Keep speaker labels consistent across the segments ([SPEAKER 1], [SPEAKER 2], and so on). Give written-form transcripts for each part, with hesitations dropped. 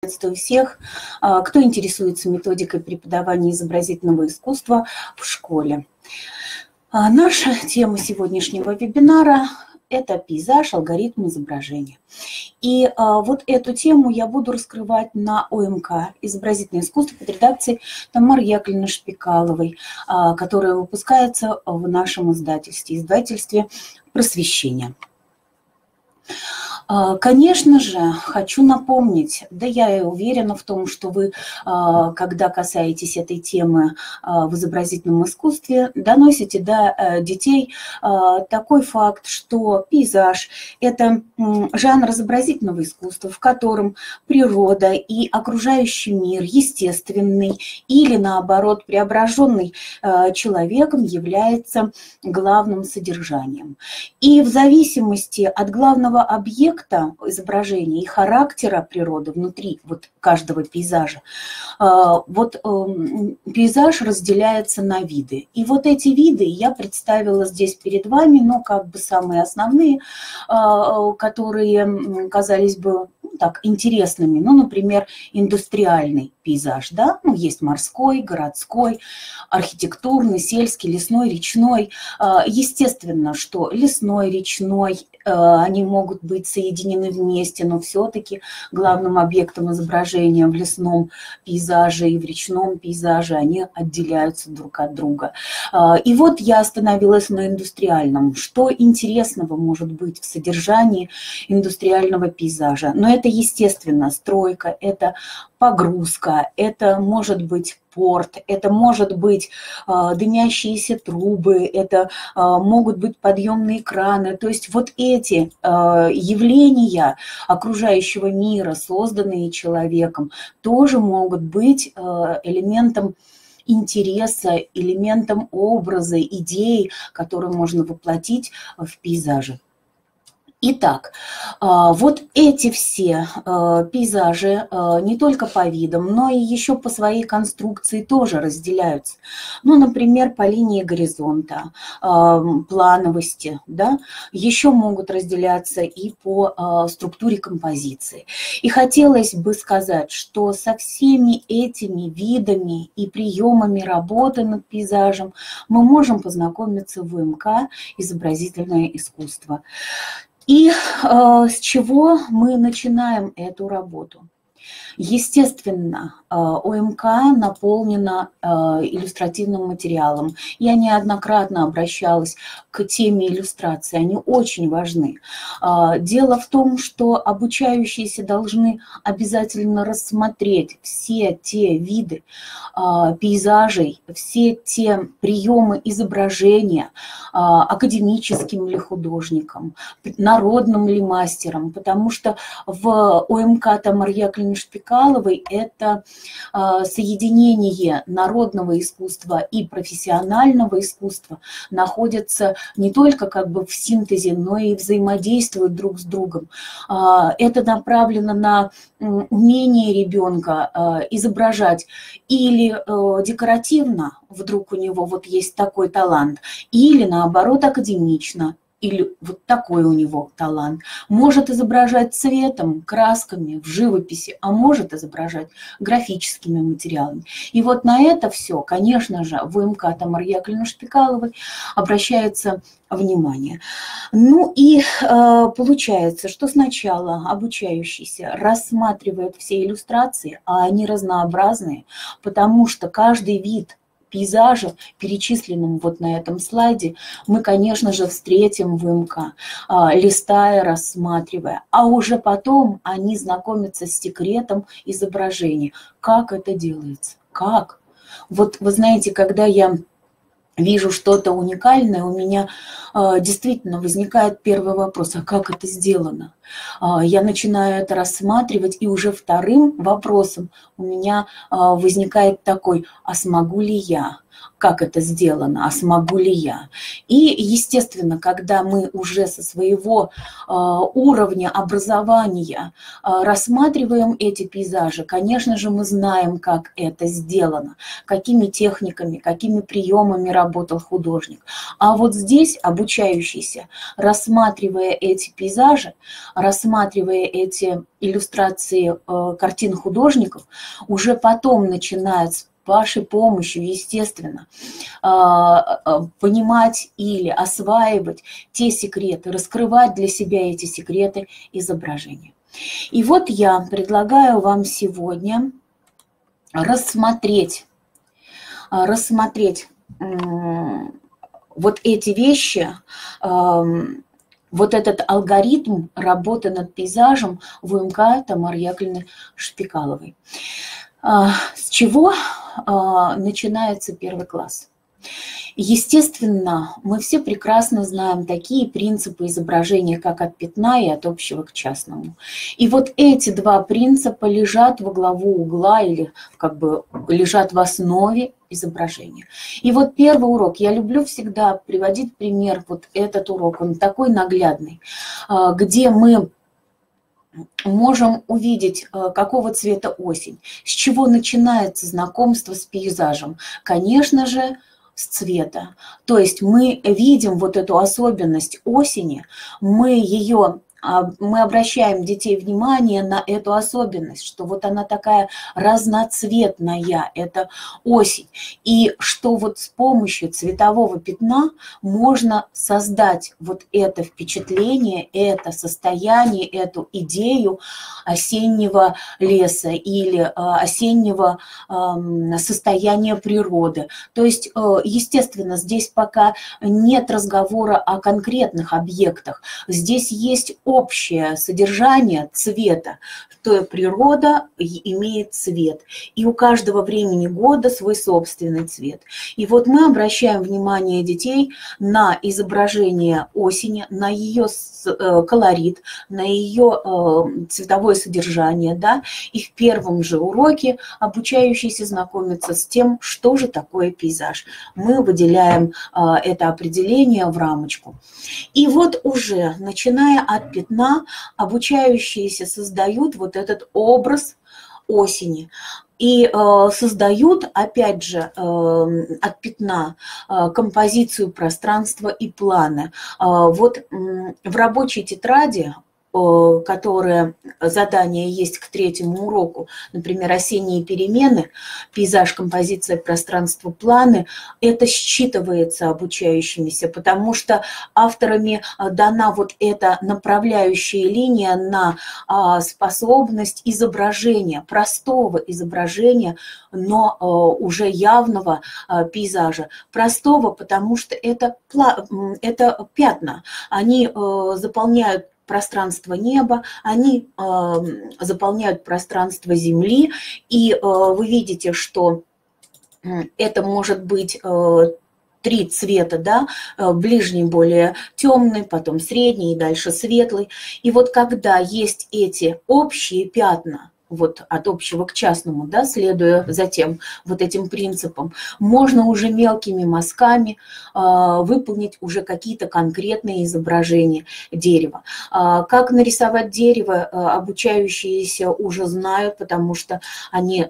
[SPEAKER 1] Приветствую всех, кто интересуется методикой преподавания изобразительного искусства в школе. Наша тема сегодняшнего вебинара – это пейзаж, алгоритм изображения. И вот эту тему я буду раскрывать на ОМК «Изобразительное искусство» под редакцией Тамары Яковлевны Шпикаловой, которая выпускается в нашем издательстве «Просвещение». Конечно же, хочу напомнить, да я и уверена в том, что вы, когда касаетесь этой темы в изобразительном искусстве, доносите до детей такой факт, что пейзаж – это жанр изобразительного искусства, в котором природа и окружающий мир, естественный или, наоборот, преображенный человеком, является главным содержанием. И в зависимости от главного объекта изображения и характера природы внутри вот каждого пейзажа, пейзаж разделяется на виды. И вот эти виды я представила здесь перед вами, но как бы самые основные, которые казались бы так интересными. Ну, например, индустриальный пейзаж, да, ну, есть морской, городской, архитектурный, сельский, лесной, речной. Естественно, что лесной, речной, они могут быть соединены вместе, но все-таки главным объектом изображения в лесном пейзаже и в речном пейзаже они отделяются друг от друга. И вот я остановилась на индустриальном. Что интересного может быть в содержании индустриального пейзажа? Но это, естественно, стройка, это погрузка, это может быть порт, это может быть дымящиеся трубы, это могут быть подъемные краны. То есть вот эти явления окружающего мира, созданные человеком, тоже могут быть элементом интереса, элементом образа, идеи, которые можно воплотить в пейзаже. Итак, вот эти все пейзажи не только по видам, но и еще по своей конструкции тоже разделяются. Ну, например, по линии горизонта, плановости, да, еще могут разделяться и по структуре композиции. И хотелось бы сказать, что со всеми этими видами и приемами работы над пейзажем мы можем познакомиться в УМК «Изобразительное искусство». И с чего мы начинаем эту работу? Естественно, ОМК наполнена иллюстративным материалом. Я неоднократно обращалась к теме иллюстрации, они очень важны. Дело в том, что обучающиеся должны обязательно рассмотреть все те виды пейзажей, все те приемы изображения академическим ли художником, народным ли мастером, потому что в ОМК Тамары Яковлевны Шпикаловой это соединение народного искусства и профессионального искусства находятся не только как бы в синтезе, но и взаимодействуют друг с другом. Это направлено на умение ребенка изображать или декоративно, вдруг у него вот есть такой талант, или наоборот академично, или вот такой у него талант. Может изображать цветом, красками, в живописи, а может изображать графическими материалами. И вот на это все, конечно же, в УМК Тамары Яковлевны Шпикаловой обращается внимание. Ну и получается, что сначала обучающийся рассматривает все иллюстрации, а они разнообразные, потому что каждый вид пейзажа, перечисленным вот на этом слайде, мы, конечно же, встретим в УМК, листая, рассматривая. А уже потом они знакомятся с секретом изображения. Как это делается? Как? Вот вы знаете, когда я вижу что-то уникальное, у меня действительно возникает первый вопрос, а как это сделано? Я начинаю это рассматривать, и уже вторым вопросом у меня возникает такой, а смогу ли я? как это сделано, а смогу ли я. И, естественно, когда мы уже со своего уровня образования рассматриваем эти пейзажи, конечно же, мы знаем, как это сделано, какими техниками, какими приемами работал художник. А вот здесь обучающийся, рассматривая эти пейзажи, рассматривая эти иллюстрации картин художников, уже потом начинает с вашей помощью, естественно, понимать или осваивать те секреты, раскрывать для себя эти секреты изображения. И вот я предлагаю вам сегодня рассмотреть вот эти вещи, вот этот алгоритм работы над пейзажем в УМК Тамары Яковлевны Шпикаловой. С чего начинается первый класс? Естественно, мы все прекрасно знаем такие принципы изображения, как от пятна и от общего к частному. И вот эти два принципа лежат во главу угла или как бы лежат в основе изображения. И вот первый урок, я люблю всегда приводить пример, вот этот урок, он такой наглядный, где мы можем увидеть, какого цвета осень, с чего начинается знакомство с пейзажем. Конечно же, с цвета. То есть мы видим вот эту особенность осени, мы обращаем детей внимание на эту особенность, что вот она такая разноцветная, это осень. И что вот с помощью цветового пятна можно создать вот это впечатление, это состояние, эту идею осеннего леса или осеннего состояния природы. То есть, естественно, здесь пока нет разговора о конкретных объектах. Здесь есть общее содержание цвета, то природа имеет цвет, и у каждого времени года свой собственный цвет. И вот мы обращаем внимание детей на изображение осени, на ее колорит, на ее цветовое содержание, да, и в первом же уроке обучающийся знакомится с тем, что же такое пейзаж. Мы выделяем это определение в рамочку. И вот уже, начиная от пятна, обучающиеся создают вот этот образ осени. И создают, опять же, от пятна композицию пространства и плана. Вот в рабочей тетради, которое задание есть к третьему уроку, например, осенние перемены, пейзаж, композиция, пространство, планы, это считывается обучающимися, потому что авторами дана вот эта направляющая линия на способность изображения, простого изображения, но уже явного пейзажа. Простого, потому что это пятна, они заполняют пространство неба, они заполняют пространство земли, и вы видите, что это может быть три цвета, да, ближний более темный, потом средний и дальше светлый. И вот когда есть эти общие пятна, вот от общего к частному, да, следуя затем вот этим принципам, можно уже мелкими мазками выполнить уже какие-то конкретные изображения дерева. Как нарисовать дерево, обучающиеся уже знают, потому что они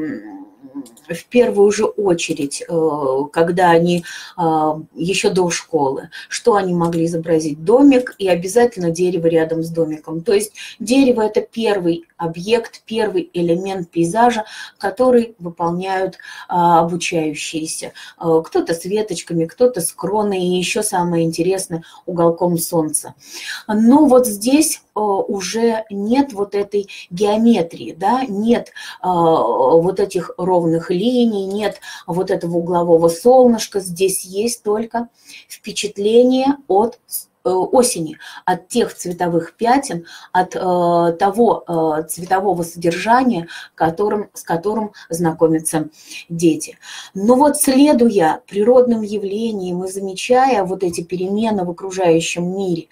[SPEAKER 1] в первую же очередь, когда они еще до школы, что они могли изобразить? Домик и обязательно дерево рядом с домиком. То есть дерево – это первый объект, первый элемент пейзажа, который выполняют обучающиеся. Кто-то с веточками, кто-то с кроной, и еще самое интересное – уголком солнца. Но вот здесь уже нет вот этой геометрии, да, нет вот этих ровных линий, нет вот этого углового солнышка. Здесь есть только впечатление от осени, от тех цветовых пятен, от того цветового содержания, с которым знакомятся дети. Но вот следуя природным явлениям и замечая вот эти перемены в окружающем мире,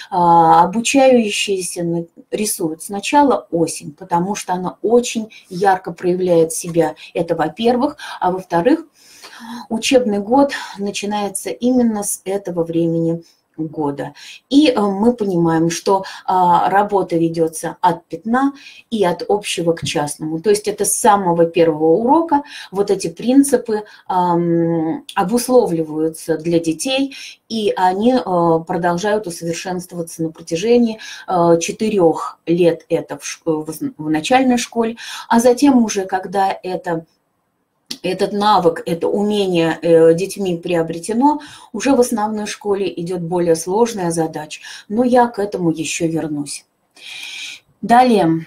[SPEAKER 1] обучающиеся рисуют сначала осень, потому что она очень ярко проявляет себя. Это во-первых, а во-вторых, Учебный год начинается именно с этого времени года. И мы понимаем, что работа ведется от пятна и от общего к частному. То есть это с самого первого урока вот эти принципы обусловливаются для детей, и они продолжают усовершенствоваться на протяжении 4 лет это в начальной школе, а затем уже, когда этот навык, это умение детьми приобретено, уже в основной школе идет более сложная задача. Но я к этому еще вернусь. Далее,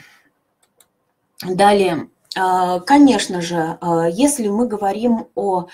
[SPEAKER 1] конечно же, если мы говорим о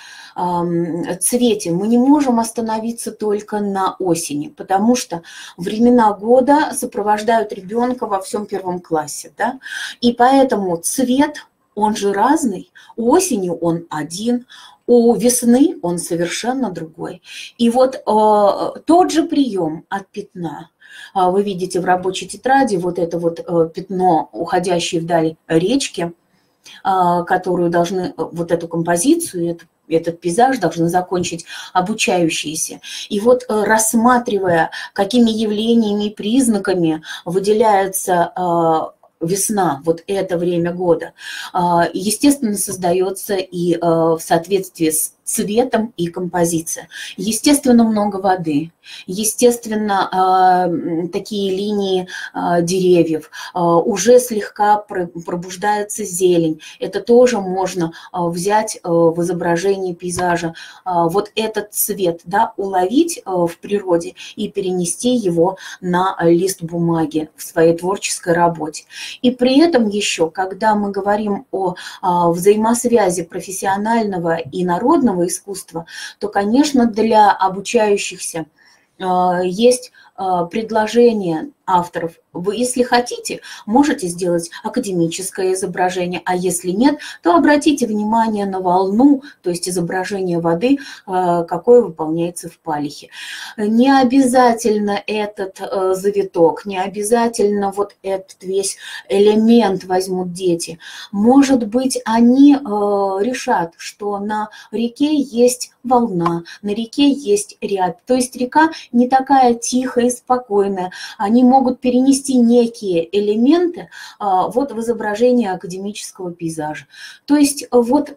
[SPEAKER 1] цвете, мы не можем остановиться только на осени, потому что времена года сопровождают ребенка во всем первом классе, да? И поэтому цвет, он же разный, осенью он один, у весны он совершенно другой. И вот тот же прием от пятна, вы видите в рабочей тетради вот это вот пятно, уходящее вдаль речки, которую должны, вот эту композицию, этот пейзаж должны закончить обучающиеся. И вот рассматривая, какими явлениями и признаками выделяется весна, вот это время года, естественно, создается и в соответствии с цветом и композицией. Естественно, много воды, естественно, такие линии деревьев, уже слегка пробуждается зелень. Это тоже можно взять в изображении пейзажа. Вот этот цвет, да, уловить в природе и перенести его на лист бумаги в своей творческой работе. И при этом еще, когда мы говорим о взаимосвязи профессионального и народного искусства, то, конечно, для обучающихся есть предложение авторов. Вы, если хотите, можете сделать академическое изображение, а если нет, то обратите внимание на волну, то есть изображение воды, какое выполняется в палихе. Не обязательно этот завиток, не обязательно вот этот весь элемент возьмут дети. Может быть, они решат, что на реке есть волна, на реке есть рябь. То есть река не такая тихая и спокойная. Они могут перенести некие элементы вот в изображение академического пейзажа. То есть вот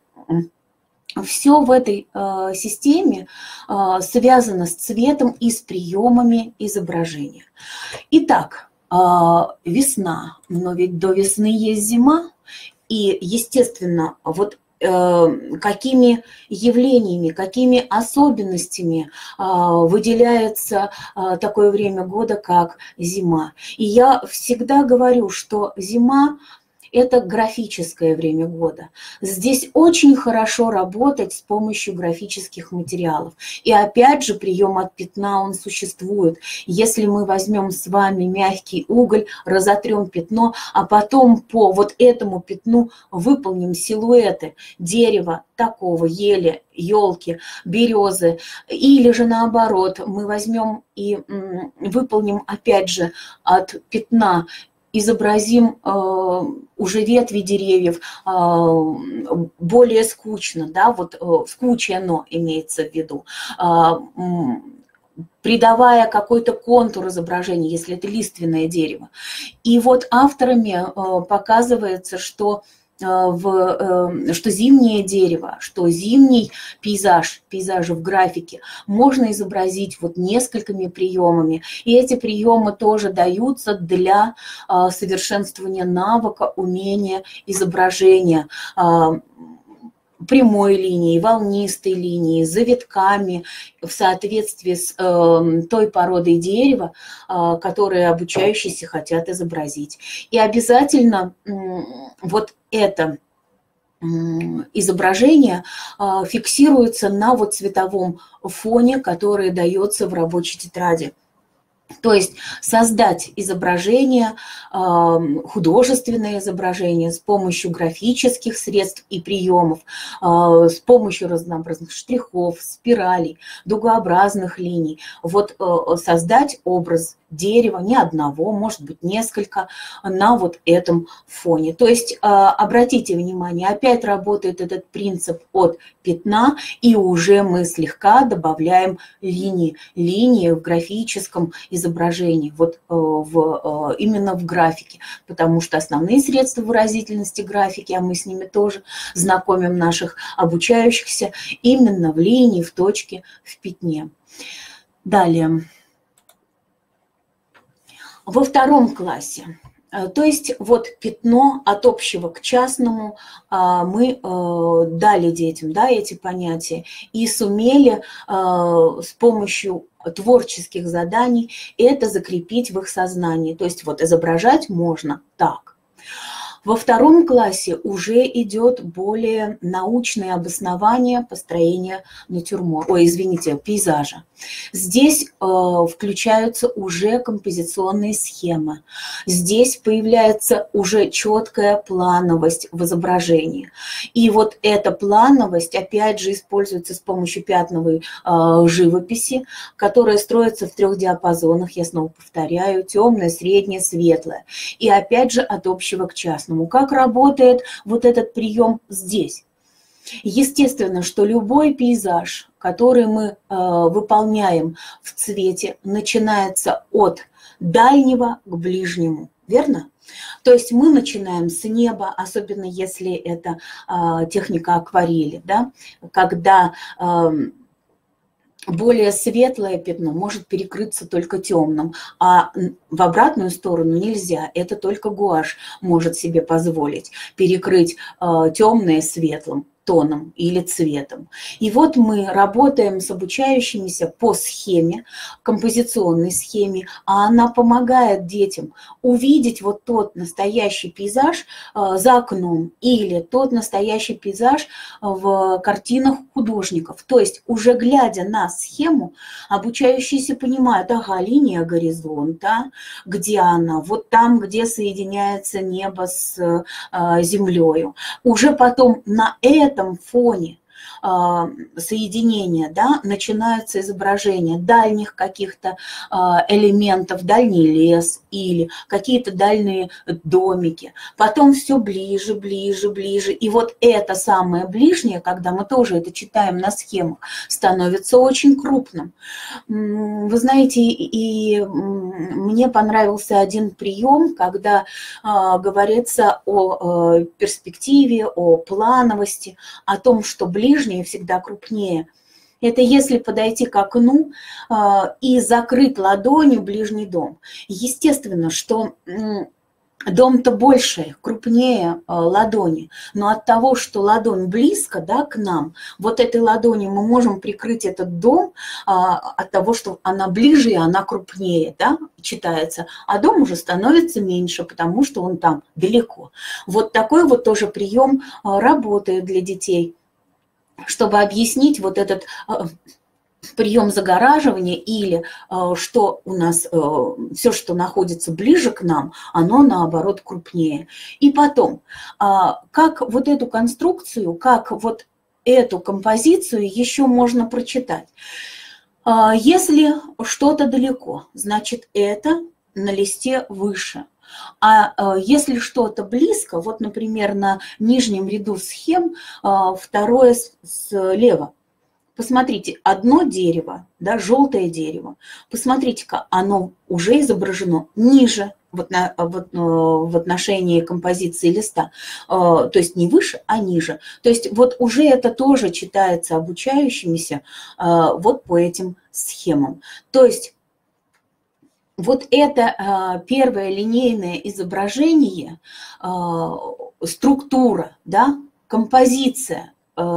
[SPEAKER 1] все в этой системе связано с цветом и с приемами изображения. Итак, весна, но ведь до весны есть зима, и, естественно, вот какими явлениями, какими особенностями выделяется такое время года, как зима. И я всегда говорю, что зима – это графическое время года. Здесь очень хорошо работать с помощью графических материалов. И опять же, прием от пятна, он существует. Если мы возьмем с вами мягкий уголь, разотрем пятно, а потом по вот этому пятну выполним силуэты дерева такого, ели, елки, березы, или же наоборот, мы возьмем и выполним опять же от пятна, изобразим уже ветви деревьев более скучно, да, вот скучно имеется в виду, придавая какой-то контур изображения, если это лиственное дерево. И вот авторами показывается, что зимнее дерево, что зимний пейзажи в графике можно изобразить вот несколькими приемами. И эти приемы тоже даются для совершенствования навыка, умения изображения прямой линией, волнистой линией, завитками в соответствии с той породой дерева, которые обучающиеся хотят изобразить. И обязательно вот это изображение фиксируется на вот цветовом фоне, который дается в рабочей тетради. То есть создать изображение, художественное изображение с помощью графических средств и приемов, с помощью разнообразных штрихов, спиралей, дугообразных линий. Вот создать образ дерева, не одного, может быть, несколько на вот этом фоне. То есть обратите внимание, опять работает этот принцип от пятна, и уже мы слегка добавляем линии в графическом изображении, вот именно в графике, потому что основные средства выразительности графики, а мы с ними тоже знакомим наших обучающихся, именно в линии, в точке, в пятне. Далее. Во втором классе, то есть вот пятно от общего к частному мы дали детям, да, эти понятия и сумели с помощью творческих заданий это закрепить в их сознании. То есть вот изображать можно так. Во втором классе уже идет более научное обоснование построения пейзажа. Здесь включаются уже композиционные схемы. Здесь появляется уже четкая плановость в изображении. И вот эта плановость, опять же, используется с помощью пятновой живописи, которая строится в 3 диапазонах, я снова повторяю, темное, среднее, светлое. И опять же от общего к частному. Как работает вот этот прием здесь? Естественно, что любой пейзаж, который мы выполняем в цвете, начинается от дальнего к ближнему, верно? То есть мы начинаем с неба, особенно если это техника акварели, да? Когда более светлое пятно может перекрыться только темным, а в обратную сторону нельзя. Это только гуашь может себе позволить перекрыть темное светлым тоном или цветом. И вот мы работаем с обучающимися по схеме, композиционной схеме, а она помогает детям увидеть вот тот настоящий пейзаж за окном или тот настоящий пейзаж в картинах художников. То есть уже глядя на схему, обучающиеся понимают, ага, линия горизонта, где она? Вот там, где соединяется небо с землею. Уже потом на этом фоне соединения, да, начинаются изображения дальних каких-то элементов, дальний лес или какие-то дальние домики. Потом все ближе, ближе, ближе. И вот это самое ближнее, когда мы тоже это читаем на схемах, становится очень крупным. Вы знаете, и мне понравился один прием, когда говорится о перспективе, о плановости, о том, что ближнее всегда крупнее. Это если подойти к окну и закрыть ладонью ближний дом. Естественно, что дом-то больше, крупнее ладони, но от того, что ладонь близко, да, к нам, вот этой ладонью мы можем прикрыть этот дом от того, что она ближе и она крупнее, да, читается, а дом уже становится меньше, потому что он там далеко. Вот такой вот тоже прием работает для детей, чтобы объяснить вот этот прием загораживания или что у нас все, что находится ближе к нам, оно наоборот крупнее. И потом, как вот эту конструкцию, как вот эту композицию еще можно прочитать. Если что-то далеко, значит это на листе выше. А если что-то близко, вот, например, на нижнем ряду схем, второе слева. Посмотрите, одно дерево, да, желтое дерево, посмотрите-ка, оно уже изображено ниже в отношении композиции листа, то есть не выше, а ниже. То есть вот уже это тоже читается обучающимися вот по этим схемам. То есть вот это первое линейное изображение, структура, да, композиция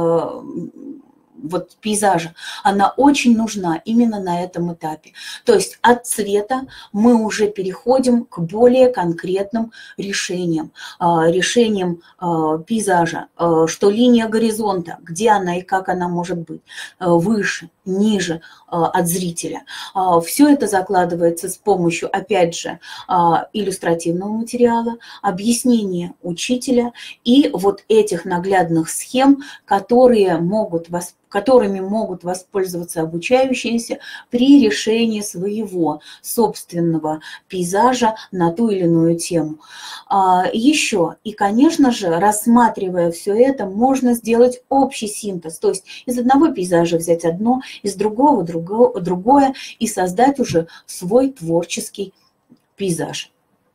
[SPEAKER 1] вот пейзажа, она очень нужна именно на этом этапе. То есть от цвета мы уже переходим к более конкретным решениям. Решениям пейзажа, что линия горизонта, где она и как она может быть, выше, ниже от зрителя. Все это закладывается с помощью, опять же, иллюстративного материала, объяснения учителя и вот этих наглядных схем, которыми могут воспользоваться обучающиеся при решении своего собственного пейзажа на ту или иную тему. Еще, и, конечно же, рассматривая все это, можно сделать общий синтез, то есть из одного пейзажа взять одно, из другого другое, и создать уже свой творческий пейзаж.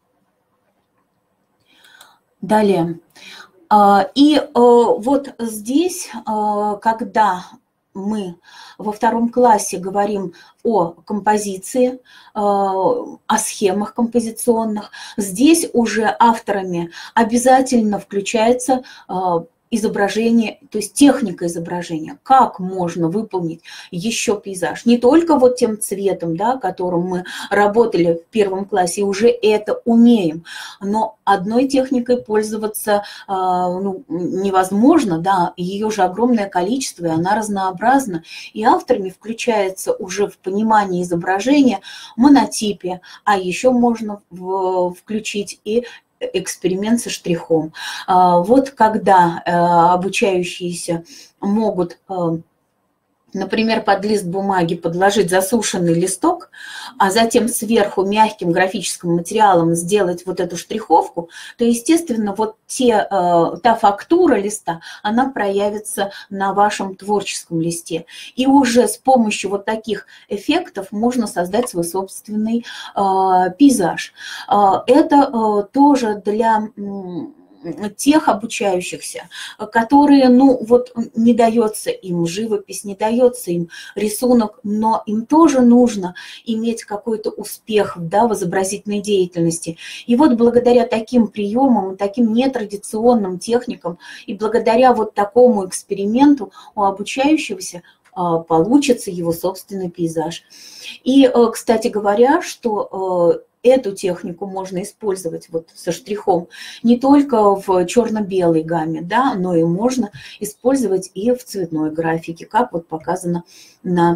[SPEAKER 1] Далее. И вот здесь, когда мы во втором классе говорим о композиции, о схемах композиционных, здесь уже авторами обязательно включается изображение, то есть техника изображения, как можно выполнить еще пейзаж. Не только вот тем цветом, да, которым мы работали в первом классе, и уже это умеем, но одной техникой пользоваться невозможно, да, ее же огромное количество, и она разнообразна, и авторами включается уже в понимание изображения монотипия, а еще можно включить и эксперимент со штрихом. Вот когда обучающиеся могут, например, под лист бумаги подложить засушенный листок, а затем сверху мягким графическим материалом сделать вот эту штриховку, то, естественно, вот та фактура листа, она проявится на вашем творческом листе. И уже с помощью вот таких эффектов можно создать свой собственный пейзаж. Это тоже для тех обучающихся, которые, не дается им живопись, не дается им рисунок, но им тоже нужно иметь какой-то успех, да, в изобразительной деятельности. И вот благодаря таким приемам, таким нетрадиционным техникам и благодаря вот такому эксперименту у обучающегося получится его собственный пейзаж. И, кстати говоря, что эту технику можно использовать вот со штрихом не только в черно-белой гамме, да, но и можно использовать и в цветной графике, как вот показано на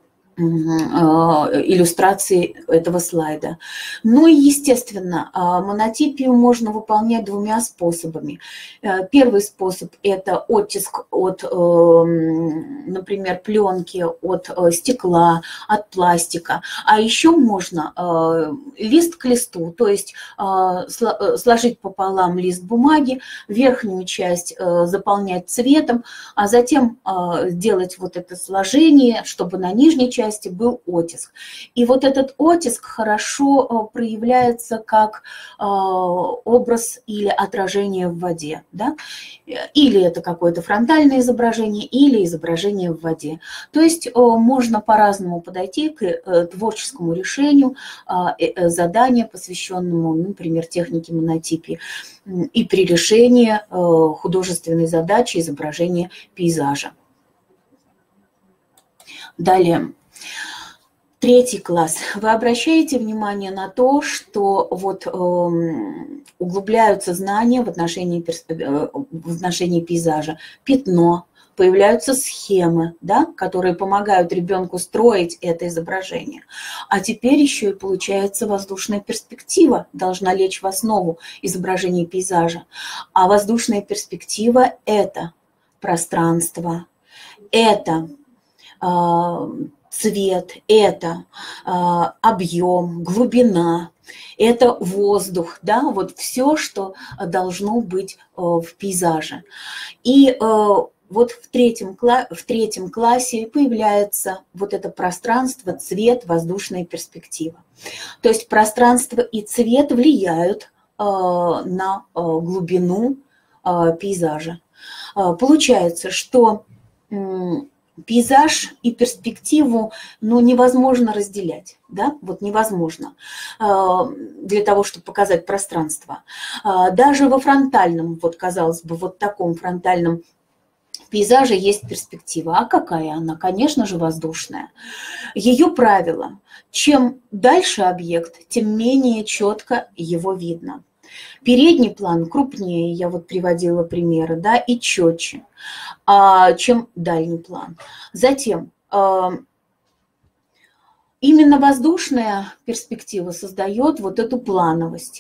[SPEAKER 1] иллюстрации этого слайда. Ну и, естественно, монотипию можно выполнять двумя способами. Первый способ – это оттиск от, например, пленки, от стекла, от пластика. А еще можно лист к листу, то есть сложить пополам лист бумаги, верхнюю часть заполнять цветом, а затем делать вот это сложение, чтобы на нижней части был оттиск. И вот этот оттиск хорошо проявляется как образ или отражение в воде. Да? Или это какое-то фронтальное изображение, или изображение в воде. То есть можно по-разному подойти к творческому решению задания, посвященному, например, технике монотипии, и при решении художественной задачи изображения пейзажа. Далее. 3 класс. Вы обращаете внимание на то, что вот углубляются знания в отношении пейзажа, пятно, появляются схемы, да, которые помогают ребенку строить это изображение. А теперь еще и получается воздушная перспектива должна лечь в основу изображения пейзажа. А воздушная перспектива – это пространство, это цвет, это объем, глубина, это воздух, да, вот все, что должно быть в пейзаже. И вот в третьем классе появляется вот это пространство, цвет, воздушная перспектива. То есть пространство и цвет влияют на глубину пейзажа. Получается, что пейзаж и перспективу, невозможно разделять, да, вот невозможно для того, чтобы показать пространство. Даже во фронтальном, вот казалось бы, вот таком фронтальном пейзаже есть перспектива. А какая она? Конечно же, воздушная. Ее правило: чем дальше объект, тем менее четко его видно. Передний план крупнее, я вот приводила примеры, да, и четче, чем дальний план. Затем именно воздушная перспектива создает вот эту плановость.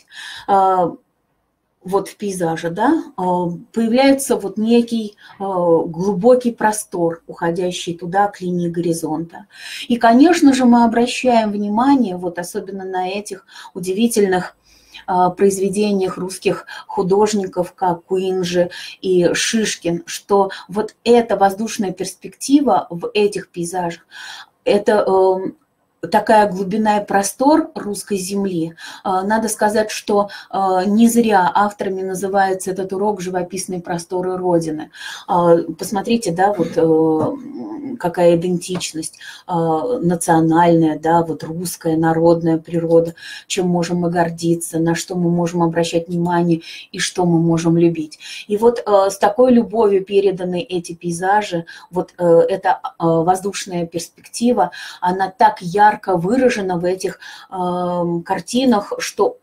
[SPEAKER 1] Вот в пейзаже, да, появляется вот некий глубокий простор, уходящий туда к линии горизонта. И, конечно же, мы обращаем внимание, вот особенно на этих удивительных произведениях русских художников, как Куинджи и Шишкин, что вот эта воздушная перспектива в этих пейзажах, это такая глубина и простор русской земли. Надо сказать, что не зря авторами называется этот урок «Живописные просторы Родины». Посмотрите, да, вот какая идентичность национальная, да, вот русская, народная природа, чем можем мы гордиться, на что мы можем обращать внимание и что мы можем любить. И вот с такой любовью переданы эти пейзажи, вот эта воздушная перспектива, она так ярко выражена в этих картинах, что,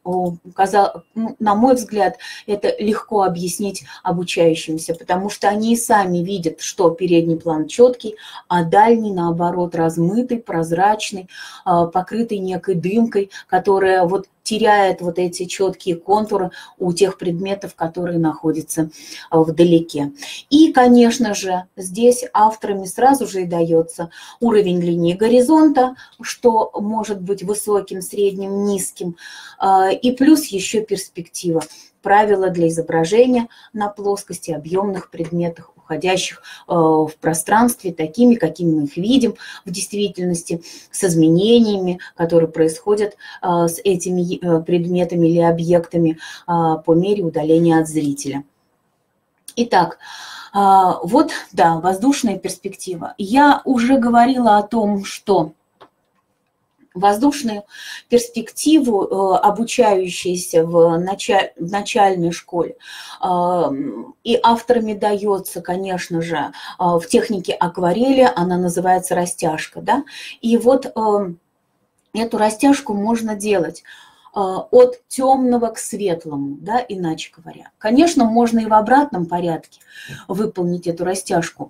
[SPEAKER 1] на мой взгляд, это легко объяснить обучающимся, потому что они и сами видят, что передний план четкий, а дальний, наоборот, размытый, прозрачный, покрытый некой дымкой, которая вот теряет вот эти четкие контуры у тех предметов, которые находятся вдалеке. И, конечно же, здесь авторами сразу же и дается уровень линии горизонта, что может быть высоким, средним, низким, и плюс еще перспектива. Правила для изображения на плоскости объемных предметах, уходящих в пространстве, такими, какими мы их видим в действительности, с изменениями, которые происходят с этими предметами или объектами по мере удаления от зрителя. Итак, вот, да, воздушная перспектива. Я уже говорила о том, что воздушную перспективу, обучающиеся в начальной школе, и авторами дается, конечно же, в технике акварели, она называется растяжка, да, и вот эту растяжку можно делать от темного к светлому, да, иначе говоря. Конечно, можно и в обратном порядке выполнить эту растяжку.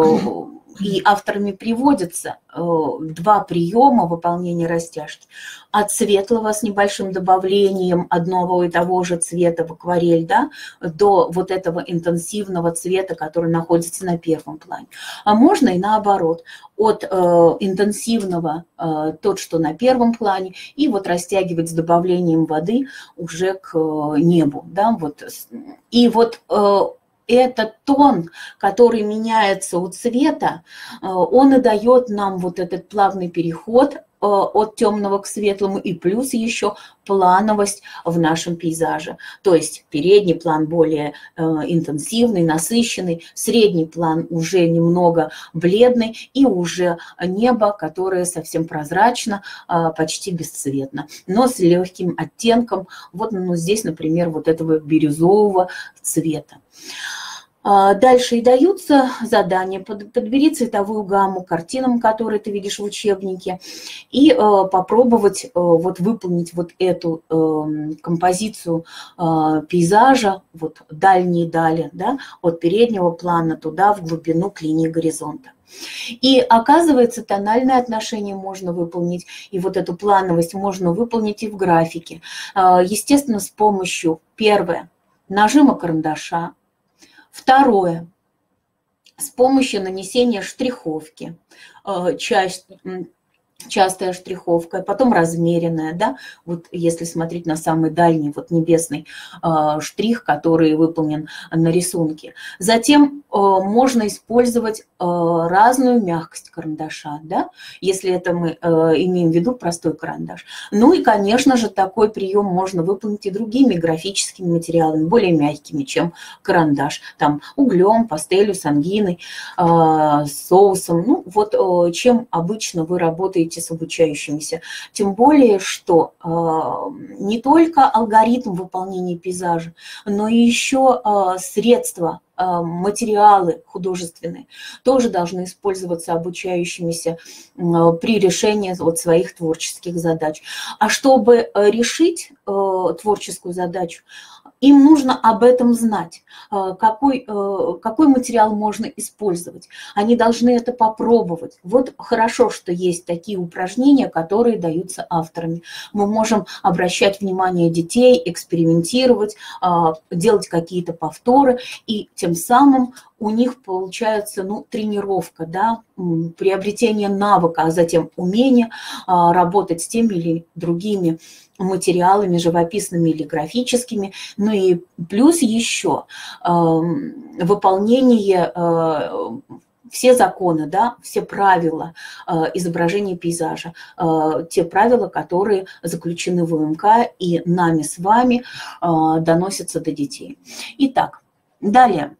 [SPEAKER 1] И авторами приводятся два приема выполнения растяжки. От светлого с небольшим добавлением одного и того же цвета в акварель, да, до вот этого интенсивного цвета, который находится на первом плане. А можно и наоборот. От интенсивного тот, что на первом плане, и вот растягивать с добавлением воды уже к небу. Да, вот. И вот этот тон, который меняется у цвета, он и дает нам вот этот плавный переход от темного к светлому, и плюс еще плановость в нашем пейзаже. То есть передний план более интенсивный, насыщенный, средний план уже немного бледный, и уже небо, которое совсем прозрачно, почти бесцветно, но с легким оттенком, вот здесь, например, вот этого бирюзового цвета. Дальше и даются задания. Подбери цветовую гамму картинам, которые ты видишь в учебнике, и попробовать вот выполнить вот эту композицию пейзажа, вот дальние дали, да, от переднего плана туда в глубину к линии горизонта. И оказывается, тональное отношение можно выполнить, и вот эту плановость можно выполнить и в графике. Естественно, с помощью, первое, нажима карандаша. Второе, с помощью нанесения штриховки, частая штриховка, потом размеренная, да, вот если смотреть на самый дальний вот небесный штрих, который выполнен на рисунке. Затем можно использовать разную мягкость карандаша, да, если это мы имеем в виду простой карандаш. Ну и, конечно же, такой прием можно выполнить и другими графическими материалами, более мягкими, чем карандаш, там углем, пастелью, сангиной, соусом, ну вот чем обычно вы работаете с обучающимися. Тем более, что не только алгоритм выполнения пейзажа, но и еще средства, материалы художественные тоже должны использоваться обучающимися при решении вот своих творческих задач. А чтобы решить творческую задачу, им нужно об этом знать, какой материал можно использовать. Они должны это попробовать. Вот хорошо, что есть такие упражнения, которые даются авторами. Мы можем обращать внимание детей, экспериментировать, делать какие-то повторы, и тем самым у них получается тренировка, да, приобретение навыка, а затем умение работать с теми или другими материалами, живописными или графическими. Ну и плюс еще выполнение все законы, да, все правила изображения пейзажа, те правила, которые заключены в УМК и нами с вами доносятся до детей. Итак, далее.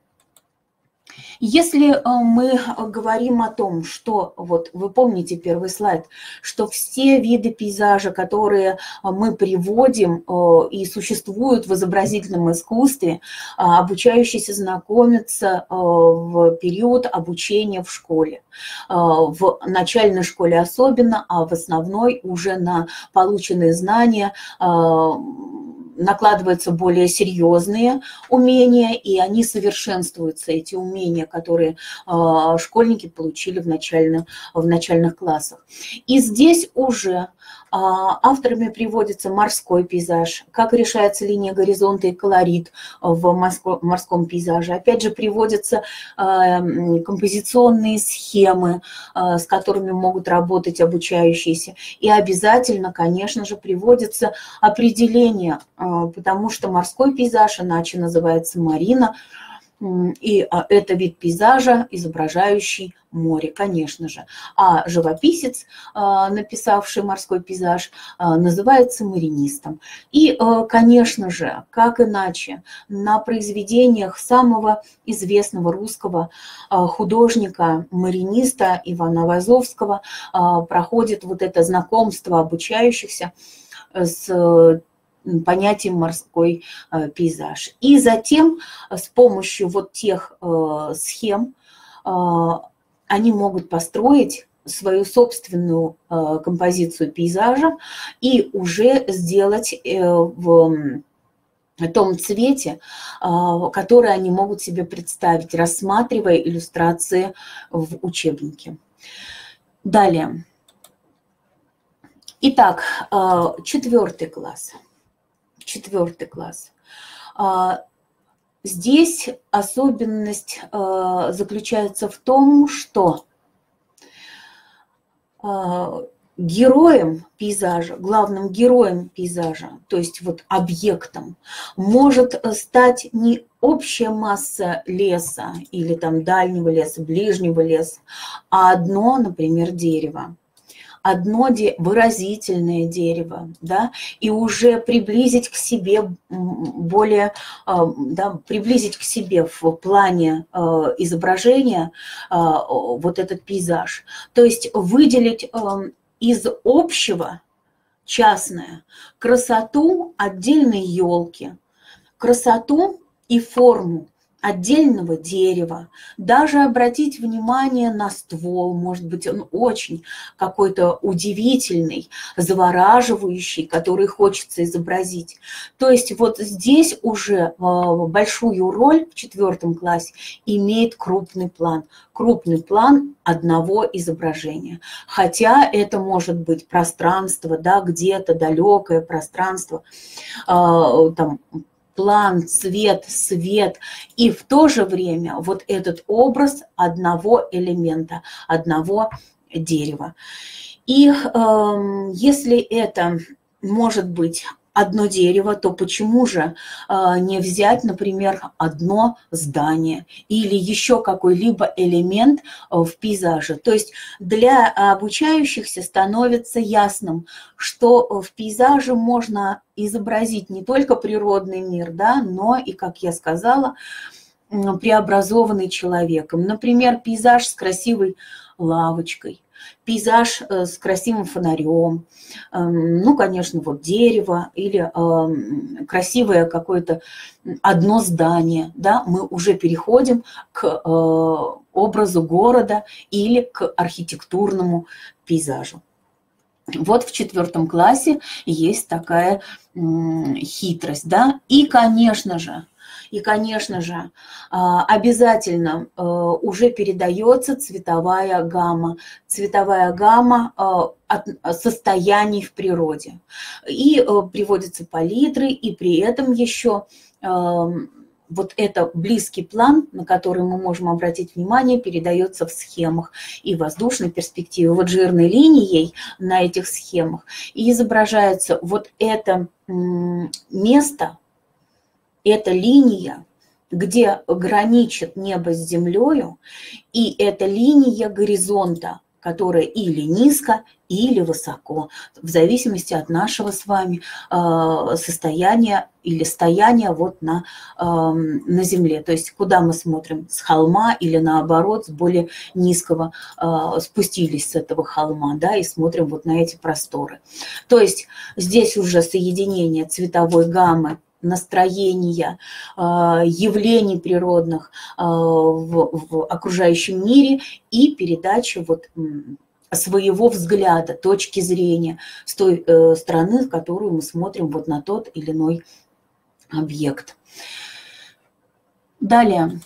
[SPEAKER 1] Если мы говорим о том, что, вот вы помните первый слайд, что все виды пейзажа, которые мы приводим и существуют в изобразительном искусстве, обучающиеся знакомятся в период обучения в школе. В начальной школе особенно, а в основной уже на полученные знания накладываются более серьезные умения, и они совершенствуются, эти умения, которые школьники получили в начальных классах. И здесь уже авторами приводится морской пейзаж, как решается линия горизонта и колорит в морском пейзаже. Опять же, приводятся композиционные схемы, с которыми могут работать обучающиеся. И обязательно, конечно же, приводится определение, потому что морской пейзаж иначе называется марина, и это вид пейзажа, изображающий море, конечно же. А живописец, написавший морской пейзаж, называется маринистом. И, конечно же, как иначе, на произведениях самого известного русского художника-мариниста Ивана Айвазовского проходит вот это знакомство обучающихся с понятием морской пейзаж. И затем с помощью вот тех схем они могут построить свою собственную композицию пейзажа и уже сделать в том цвете, который они могут себе представить, рассматривая иллюстрации в учебнике. Далее. Итак, 4 класс. 4 класс. Здесь особенность заключается в том, что героем пейзажа, главным героем пейзажа, то есть вот объектом, может стать не общая масса леса или там дальнего леса, ближнего леса, а одно, например, дерево. Одно выразительное дерево, да, и уже приблизить к себе более, да, приблизить к себе в плане изображения вот этот пейзаж. То есть выделить из общего частное красоту отдельной елки, красоту и форму отдельного дерева, даже обратить внимание на ствол, может быть, он очень какой-то удивительный, завораживающий, который хочется изобразить. То есть вот здесь уже большую роль в 4 классе имеет крупный план одного изображения. Хотя это может быть пространство, да, где-то далекое пространство, там, план, цвет, свет, и в то же время вот этот образ одного элемента, одного дерева. И если это может быть одно дерево, то почему же не взять, например, одно здание или еще какой-либо элемент в пейзаже? То есть для обучающихся становится ясным, что в пейзаже можно изобразить не только природный мир, да, но и, как я сказала, преобразованный человеком. Например, пейзаж с красивой лавочкой, пейзаж с красивым фонарем, ну, конечно, вот дерево или красивое какое-то одно здание, да, мы уже переходим к образу города или к архитектурному пейзажу. Вот в 4 классе есть такая хитрость, да, и, конечно же, обязательно уже передается цветовая гамма состояний в природе. И приводятся палитры, и при этом еще вот это близкий план, на который мы можем обратить внимание, передается в схемах и воздушной перспективе. Вот жирной линией на этих схемах и изображается вот это место, эта линия, где граничит небо с землею, и это линия горизонта, которая или низко, или высоко, в зависимости от нашего с вами состояния или стояния вот на земле. То есть куда мы смотрим, с холма или наоборот, с более низкого, спустились с этого холма, да, и смотрим вот на эти просторы. То есть здесь уже соединение цветовой гаммы, настроения, явлений природных в окружающем мире и передача вот своего взгляда, точки зрения с той стороны, в которую мы смотрим вот на тот или иной объект. Далее.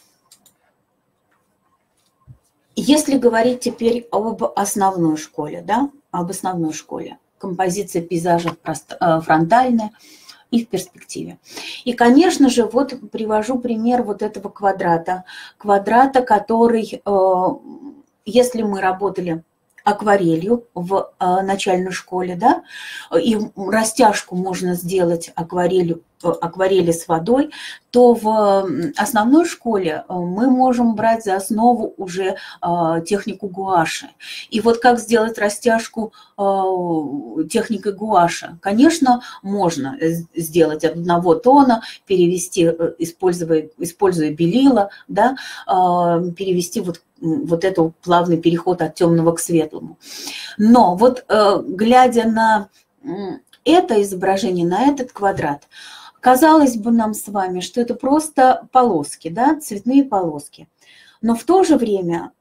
[SPEAKER 1] Если говорить теперь об основной школе, да, об основной школе, композиция пейзажа фронтальная и в перспективе. И, конечно же, вот привожу пример вот этого квадрата, который, если мы работали акварелью в начальной школе, да, и растяжку можно сделать акварели с водой, то в основной школе мы можем брать за основу уже технику гуаши. И вот как сделать растяжку техникой гуаши? Конечно, можно сделать от 1 тона, перевести, используя белила, да, перевести вот этот плавный переход от темного к светлому. Но вот глядя на это изображение, на этот квадрат, казалось бы нам с вами, что это просто полоски, да, цветные полоски. Но в то же время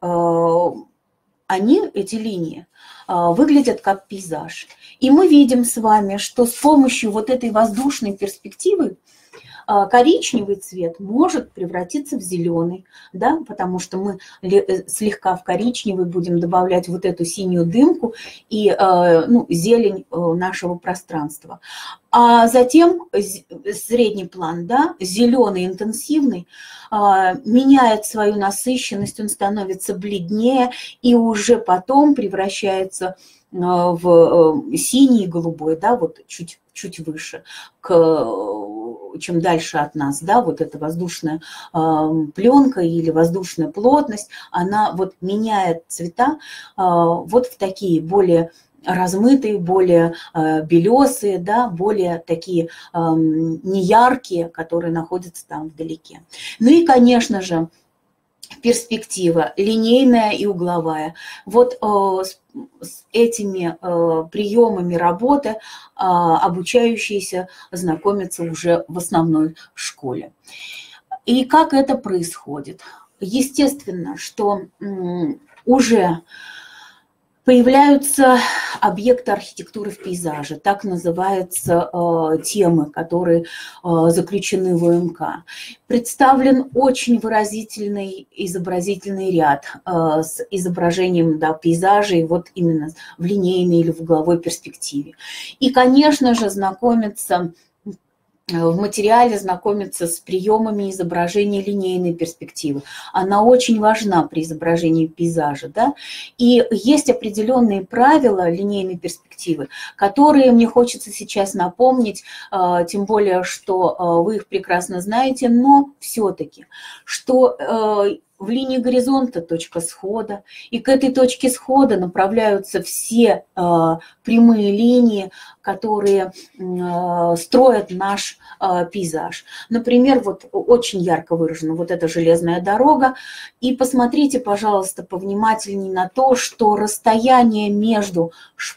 [SPEAKER 1] эти линии, выглядят как пейзаж. И мы видим с вами, что с помощью вот этой воздушной перспективы коричневый цвет может превратиться в зеленый, да, потому что мы слегка в коричневый будем добавлять вот эту синюю дымку и зелень нашего пространства. А затем средний план, да, зеленый, интенсивный, меняет свою насыщенность, он становится бледнее и уже потом превращается в синий и голубой, да, вот чуть выше, чем дальше от нас, да, вот эта воздушная пленка или воздушная плотность, она вот меняет цвета вот в такие более размытые, более белесые, да, более такие неяркие, которые находятся там вдалеке. Ну и, конечно же, перспектива линейная и угловая. Вот с этими приемами работы обучающиеся знакомятся уже в основной школе. И как это происходит? Естественно, что уже появляются объекты архитектуры в пейзаже, так называются темы, которые заключены в ОМК. Представлен очень выразительный изобразительный ряд с изображением, да, пейзажей вот именно в линейной или в угловой перспективе. И, конечно же, в материале знакомиться с приемами изображения линейной перспективы. Она очень важна при изображении пейзажа, да? И есть определенные правила линейной перспективы, которые мне хочется сейчас напомнить, тем более, что вы их прекрасно знаете, но все-таки, что в линии горизонта точка схода, и к этой точке схода направляются все прямые линии, которые строят наш пейзаж. Например, вот очень ярко выражена вот эта железная дорога. И посмотрите, пожалуйста, повнимательнее на то, что расстояние между шпалами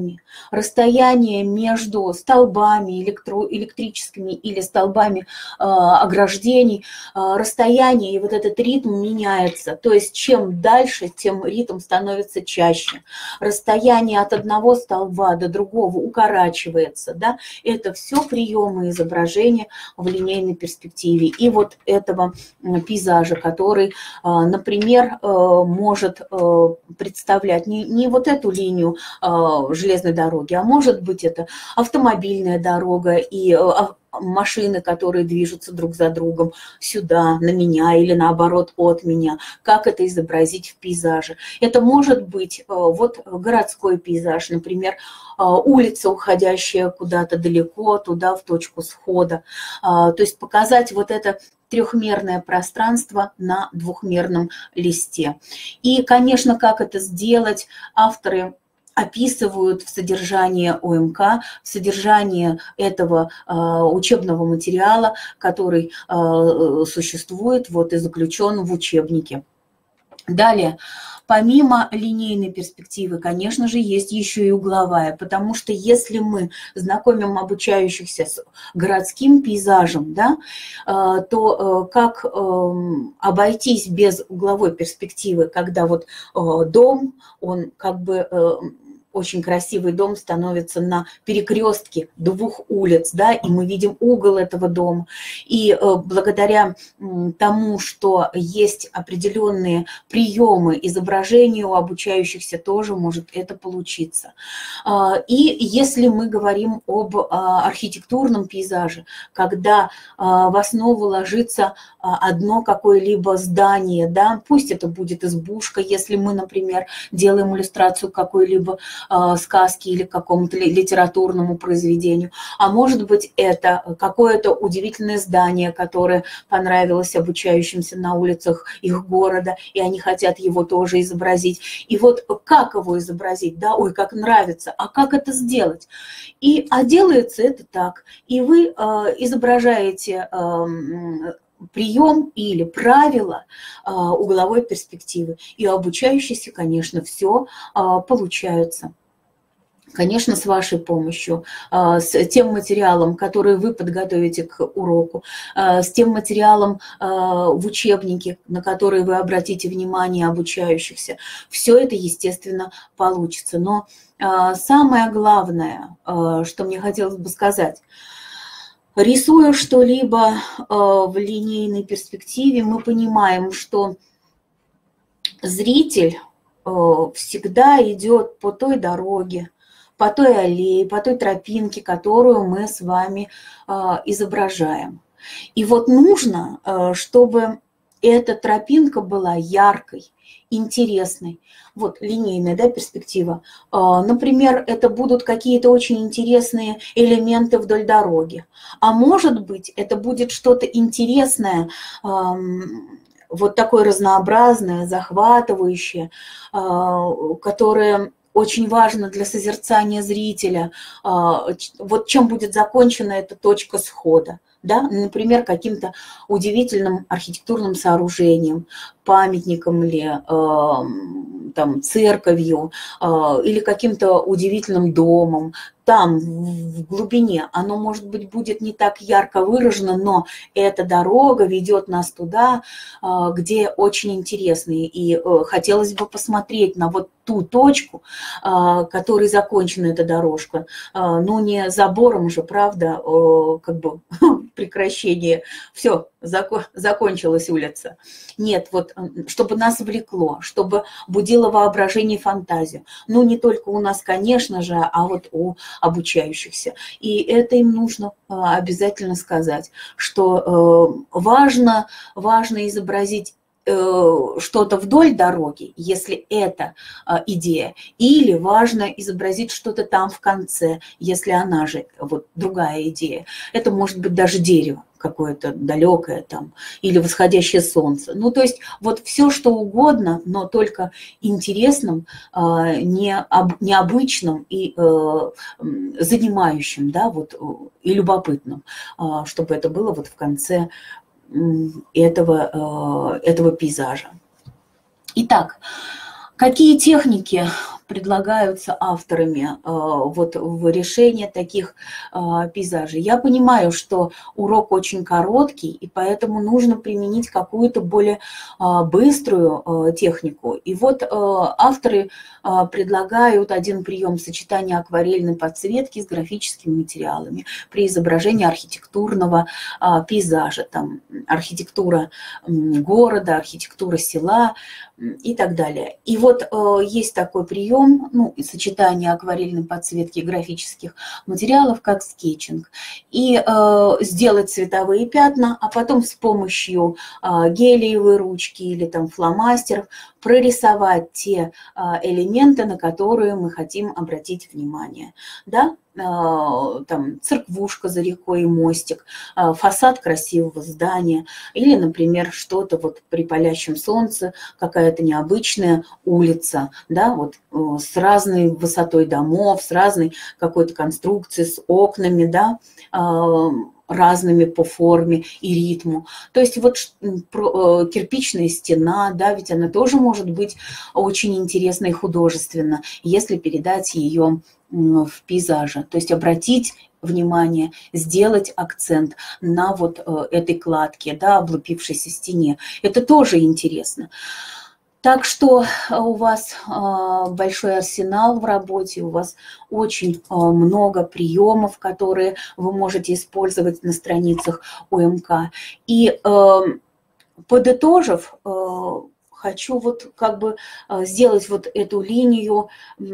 [SPEAKER 1] столбами, расстояние между столбами электрическими или столбами ограждений, расстояние и вот этот ритм меняется. То есть чем дальше, тем ритм становится чаще. Расстояние от одного столба до другого укорачивается. Да? Это все приемы изображения в линейной перспективе. И вот этого пейзажа, который, например, может представлять не вот эту линию железной дороги, а может быть это автомобильная дорога и машины, которые движутся друг за другом сюда, на меня или наоборот от меня. Как это изобразить в пейзаже? Это может быть вот городской пейзаж, например, улица, уходящая куда-то далеко, туда, в точку схода. То есть показать вот это трехмерное пространство на двухмерном листе. И, конечно, как это сделать, авторы описывают в содержании ОМК, в содержании этого учебного материала, который существует вот и заключен в учебнике. Далее, помимо линейной перспективы, конечно же, есть еще и угловая, потому что если мы знакомим обучающихся с городским пейзажем, да, то как обойтись без угловой перспективы, когда вот дом, он как бы... Очень красивый дом становится на перекрестке двух улиц, да, и мы видим угол этого дома. И благодаря тому, что есть определенные приемы изображения у обучающихся, тоже может это получиться. И если мы говорим об архитектурном пейзаже, когда в основу ложится одно какое-либо здание, да, пусть это будет избушка, если мы, например, делаем иллюстрацию какой-либо сказки или какому-то литературному произведению. А может быть, это какое-то удивительное здание, которое понравилось обучающимся на улицах их города, и они хотят его тоже изобразить. И вот как его изобразить? Да, ой, как нравится. А как это сделать? А делается это так. И вы изображаете прием или правило угловой перспективы. И у обучающихся, конечно, все получается. Конечно, с вашей помощью, с тем материалом, который вы подготовите к уроку, с тем материалом в учебнике, на который вы обратите внимание обучающихся. Все это, естественно, получится. Но самое главное, что мне хотелось бы сказать, рисуя что-либо в линейной перспективе, мы понимаем, что зритель всегда идет по той дороге, по той аллее, по той тропинке, которую мы с вами изображаем. И вот нужно, чтобы эта тропинка была яркой, интересной. Вот линейная, да, перспектива. Например, это будут какие-то очень интересные элементы вдоль дороги. А может быть, это будет что-то интересное, вот такое разнообразное, захватывающее, которое очень важно для созерцания зрителя. Вот чем будет закончена эта точка схода. Да? Например, каким-то удивительным архитектурным сооружением, памятником или там, церковью, или каким-то удивительным домом. Там, в глубине, оно, может быть, будет не так ярко выражено, но эта дорога ведет нас туда, где очень интересно. И хотелось бы посмотреть на вот ту точку, которой закончена эта дорожка. Ну, не забором же, правда, как бы прекращение, все, закончилась улица. Нет, вот, чтобы нас влекло, чтобы будило воображение и фантазию. Ну, не только у нас, конечно же, а вот у обучающихся. И это им нужно обязательно сказать, что важно изобразить что-то вдоль дороги, если это идея, или важно изобразить что-то там в конце, если она же вот другая идея. Это может быть даже дерево какое-то далекое там, или восходящее солнце. Ну, то есть вот все, что угодно, но только интересным, необычным и занимающим, да, вот, и любопытным, чтобы это было вот в конце этого пейзажа. Итак, какие техники предлагаются авторами вот в решении таких пейзажей. Я понимаю, что урок очень короткий, и поэтому нужно применить какую-то более быструю технику. И вот авторы предлагают один прием сочетания акварельной подсветки с графическими материалами при изображении архитектурного пейзажа, там архитектура города, архитектура села и так далее. И вот есть такой прием, ну, сочетание акварельной подсветки и графических материалов, как скетчинг. И сделать цветовые пятна, а потом с помощью гелиевой ручки или там фломастеров прорисовать те элементы, на которые мы хотим обратить внимание. Да? Там церквушка за рекой и мостик, фасад красивого здания или, например, что-то вот при палящем солнце, какая-то необычная улица, да, вот с разной высотой домов, с разной какой-то конструкцией, с окнами, да, разными по форме и ритму. То есть вот кирпичная стена, да, ведь она тоже может быть очень интересна и художественна, если передать ее в пейзаже. То есть обратить внимание, сделать акцент на вот этой кладке, да, облупившейся стене. Это тоже интересно. Так что у вас большой арсенал в работе, у вас очень много приемов, которые вы можете использовать на страницах ОМК. И подытожив, хочу вот как бы сделать вот эту линию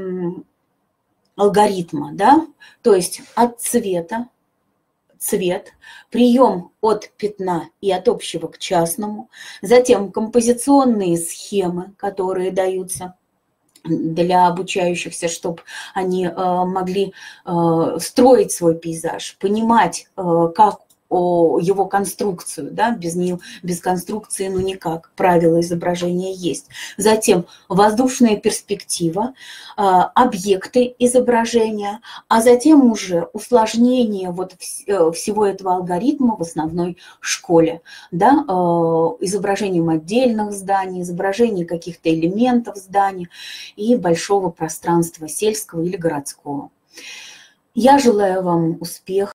[SPEAKER 1] алгоритма, да, то есть от цвета, цвет, прием от пятна и от общего к частному, затем композиционные схемы, которые даются для обучающихся, чтобы они могли строить свой пейзаж, понимать, как его конструкцию, да, без нее, без конструкции, ну никак, правила изображения есть. Затем воздушная перспектива, объекты изображения, а затем уже усложнение вот всего этого алгоритма в основной школе, да, изображением отдельных зданий, изображение каких-то элементов зданий и большого пространства сельского или городского. Я желаю вам успеха.